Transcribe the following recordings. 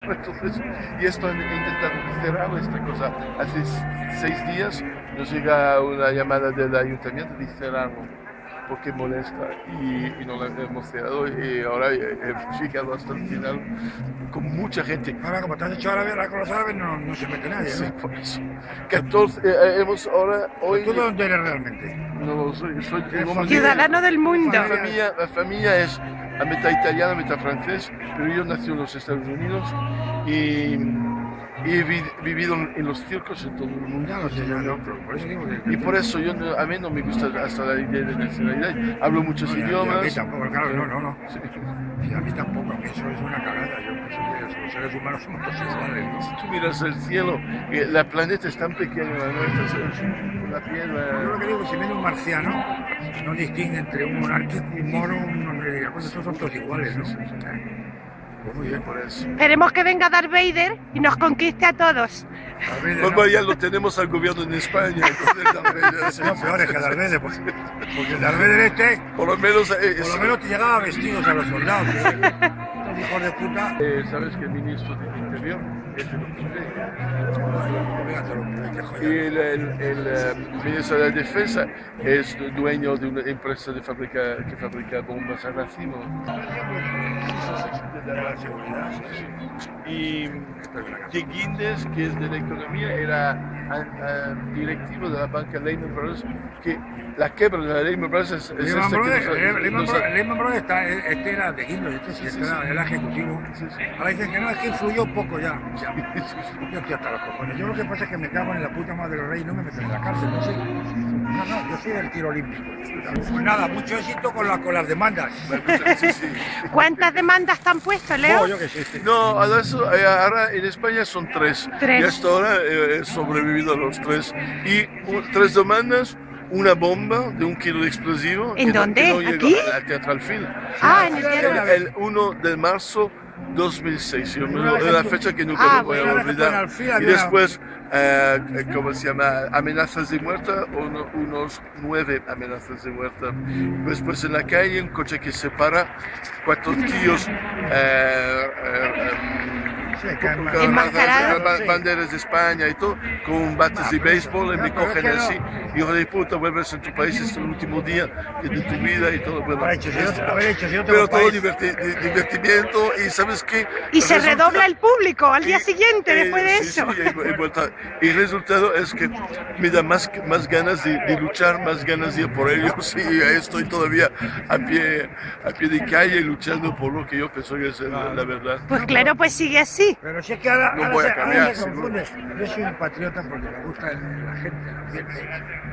Entonces, y esto he intentado cerrar esta cosa. Hace 6 días nos llega una llamada del ayuntamiento de cerrarlo porque molesta y no lo hemos cerrado y ahora hemos llegado hasta el final con mucha gente. Ahora, como te has hecho árabe, con los árabes no se mete nadie, ¿no? Sí, por eso. 14, hemos ahora, hoy... ¿Tú de dónde eres realmente? No, soy ciudadano del mundo. La familia es a mitad italiana, a mitad francés, pero yo nací en los Estados Unidos y he vivido en los circos en todo el mundo. Ya lo sé, ya no, pero por eso digo que... Y por eso a mí no me gusta hasta la idea de nacionalidad. Hablo muchos idiomas. A mí tampoco, claro, no. Sí. Y a mí tampoco, que eso es una cagada. Yo pienso que los seres humanos somos todos iguales, ¿no? Si tú miras el cielo, la planeta es tan pequeña, ¿no? Es una piedra. Yo lo que digo, si viene un marciano, no distingue entre un monárquico, un moro, pues estos son todos iguales, ¿no? Pues muy bien, por eso. Esperemos que venga Darth Vader y nos conquiste a todos. Bueno, ya lo tenemos al gobierno en España. Son peores que Darth Vader, porque el Darth Vader este, por lo menos te llegaba vestidos a los soldados. Estos hijos de puta. ¿Sabes que el ministro del Interior es de los Y el ministro de la Defensa es dueño de una empresa que fabrica bombas a racimo. Y de Guindes, que es de la economía, era directivo de la banca Lehman Brothers, que la quiebra de la Lehman Brothers es Lehman Brothers este era de Guindes, era ejecutivo. Ahora dicen que no, es que influyó poco ya. Yo estoy hasta los cojones. Yo lo que pasa es que me cago en la puta madre del rey y no me meten en la cárcel, no sé. No, yo soy del tiro olímpico. Pues nada, mucho éxito con las demandas. ¿Cuántas demandas te han puesto, Leo? Yo que sé. No, ahora en España son 3. Y hasta ahora he sobrevivido a los 3. Y 3 demandas, una bomba de 1 kilo de explosivo. ¿En dónde? Que no llegó ¿Aquí? al Teatro Alfil. En el Teatro Alfil. El 1 de marzo 2006, es la fecha que nunca me voy a olvidar. Y después, ¿cómo se llama? Amenazas de muerte, unos 9 amenazas de muerte. Después en la calle, un coche que se para, 4 tíos enmascarados, banderas de España y todo, con bates de béisbol, y me cogen así. Hijo de puta, vuelves en tu país, es el último día de tu vida y todo. Bueno, pero todo divertimiento y ¿sabes qué? Y se redobla el público al día siguiente después de eso. Y el resultado es que me da más ganas de luchar, más ganas de ir por ellos y estoy todavía a pie de calle luchando por lo que yo pienso que es la verdad. Pues claro, pues sigue así. Pero si es que ahora, no voy a cambiar, se confunde. Yo soy un patriota porque me gusta la gente, el ambiente.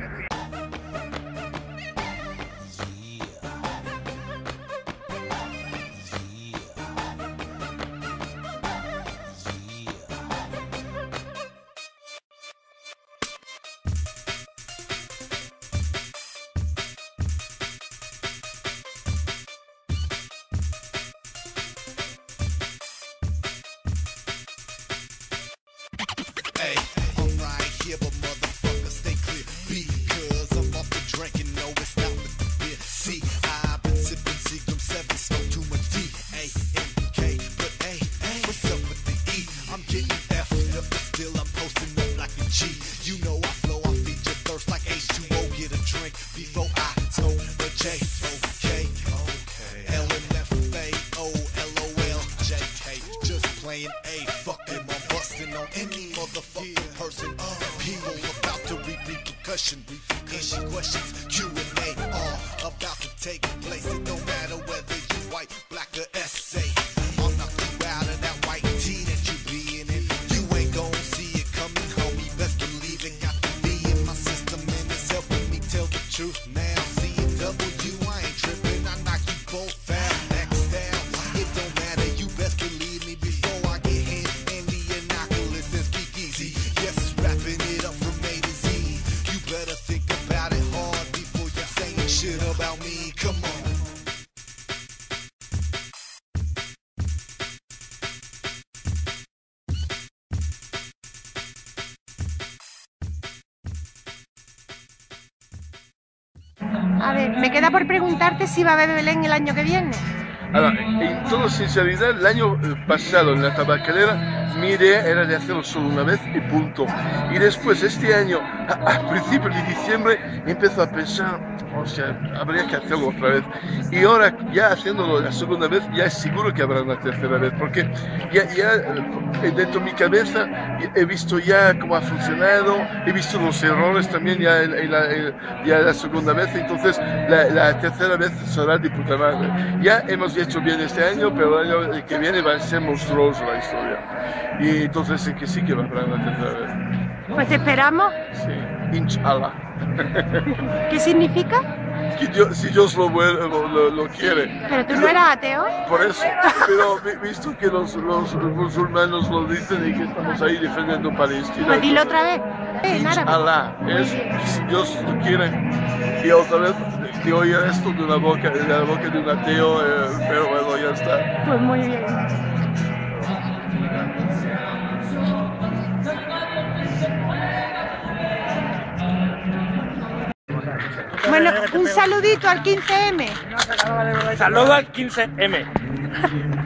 Easy questions, Q&A are about to take place. It don't matter whether you white, black, or SA. I'll knock you out of that white tee that you being in. You ain't gon' see it coming, homie. Best believe it. Got the V in my system and it's helping me tell the truth. Now C&W, I ain't tripping. I knock you both out. Next down, it don't matter. You best believe me before I get hit. Indianapolis and Speak Easy. Yes, wrapping it up from A to Z. You better think about it hard before you're saying shit about me. Come on. A ver, me queda por preguntarte si va a haber Belén el año que viene. Ahora, en toda sinceridad, el año pasado en la tabacalera mi idea era de hacerlo solo una vez y punto. Y después este año, a principios de diciembre, empezó a pensar, o sea, habría que hacerlo otra vez. Y ahora, ya haciéndolo la segunda vez, ya es seguro que habrá una tercera vez, porque ya dentro de mi cabeza he visto ya cómo ha funcionado, he visto los errores también ya la segunda vez, entonces la tercera vez será de puta madre. Ya hemos hecho bien este año, pero el año que viene va a ser monstruoso la historia. Y entonces sí que va a haber una tercera vez. Pues te esperamos. Sí, inshallah. ¿Qué significa? Que si Dios lo quiere. Pero tú no eras ateo. Por eso, pero visto que los musulmanes lo dicen y que estamos ahí defendiendo Palestina. Pues dilo otra vez. Inshallah, es si Dios lo quiere. Y otra vez te oye esto de la boca de un ateo, pero bueno, ya está. Pues muy bien. Bueno, un saludito al 15M. Saludo al 15M.